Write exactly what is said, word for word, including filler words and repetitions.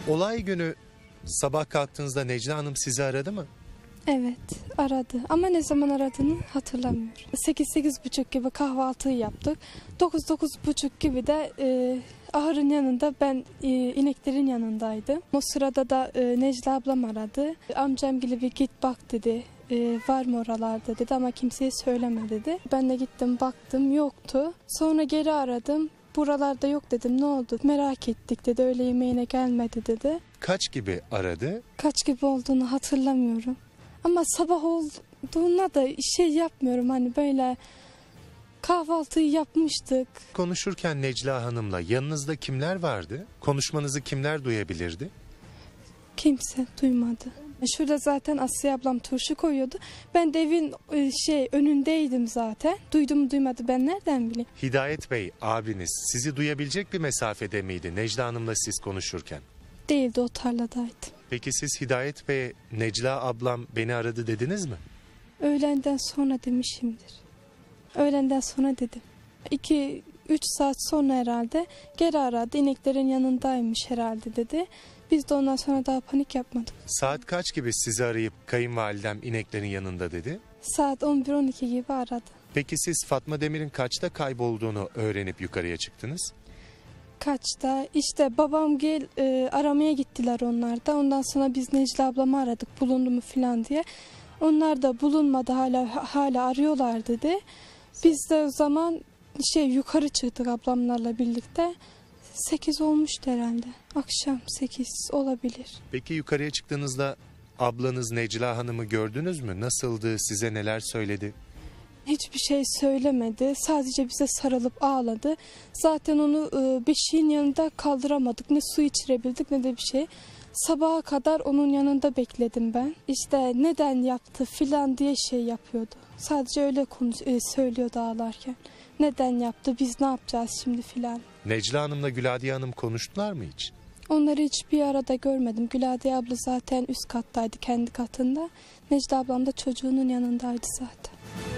Olay günü sabah kalktığınızda Necla Hanım sizi aradı mı? Evet, aradı ama ne zaman aradığını hatırlamıyorum. sekiz sekiz buçuk gibi kahvaltıyı yaptık. dokuz dokuz buçuk gibi de e, ahırın yanında ben e, ineklerin yanındaydım. O sırada da e, Necla ablam aradı. Amcam gibi bir git bak dedi. E, var mı oralarda dedi ama kimseye söyleme dedi. Ben de gittim baktım yoktu. Sonra geri aradım. Buralarda yok dedim, ne oldu merak ettik dedi, öğle yemeğine gelmedi dedi. Kaç gibi aradı? Kaç gibi olduğunu hatırlamıyorum. Ama sabah olduğuna da şey yapmıyorum, hani böyle kahvaltıyı yapmıştık. Konuşurken Necla Hanım'la yanınızda kimler vardı? Konuşmanızı kimler duyabilirdi? Kimse duymadı. Şurada zaten Asiye ablam turşu koyuyordu. Ben de evin şey önündeydim zaten. Duydum mu duymadı ben nereden bileyim. Hidayet Bey abiniz sizi duyabilecek bir mesafede miydi Necla Hanım'la siz konuşurken? Değildi, o tarladaydı. Peki siz Hidayet Bey'e Necla ablam beni aradı dediniz mi? Öğlenden sonra demişimdir. Öğlenden sonra dedim. iki üç saat sonra herhalde geri aradı. İneklerin yanındaymış herhalde dedi. Biz de ondan sonra daha panik yapmadık. Saat kaç gibi sizi arayıp kayınvalidem ineklerin yanında dedi? Saat on bir on iki gibi aradı. Peki siz Fatma Demir'in kaçta kaybolduğunu öğrenip yukarıya çıktınız? Kaçta? İşte babam gel e, aramaya gittiler onlar da. Ondan sonra biz Necla ablamı aradık, bulundu mu falan diye. Onlar da bulunmadı, hala hala arıyorlar dedi. Biz de o zaman şey yukarı çıktık ablamlarla birlikte. sekiz olmuştu herhalde. Akşam sekiz olabilir. Peki yukarıya çıktığınızda ablanız Necla Hanım'ı gördünüz mü? Nasıldı? Size neler söyledi? Hiçbir şey söylemedi. Sadece bize sarılıp ağladı. Zaten onu e, beşiğin yanında kaldıramadık. Ne su içirebildik ne de bir şey. Sabaha kadar onun yanında bekledim ben. İşte neden yaptı filan diye şey yapıyordu. Sadece öyle konuş e, söylüyordu ağlarken. Neden yaptı, biz ne yapacağız şimdi filan. Necla Hanım'la Güladiye Hanım konuştular mı hiç? Onları hiç bir arada görmedim. Güladiye abla zaten üst kattaydı, kendi katında. Necla ablam da çocuğunun yanındaydı zaten.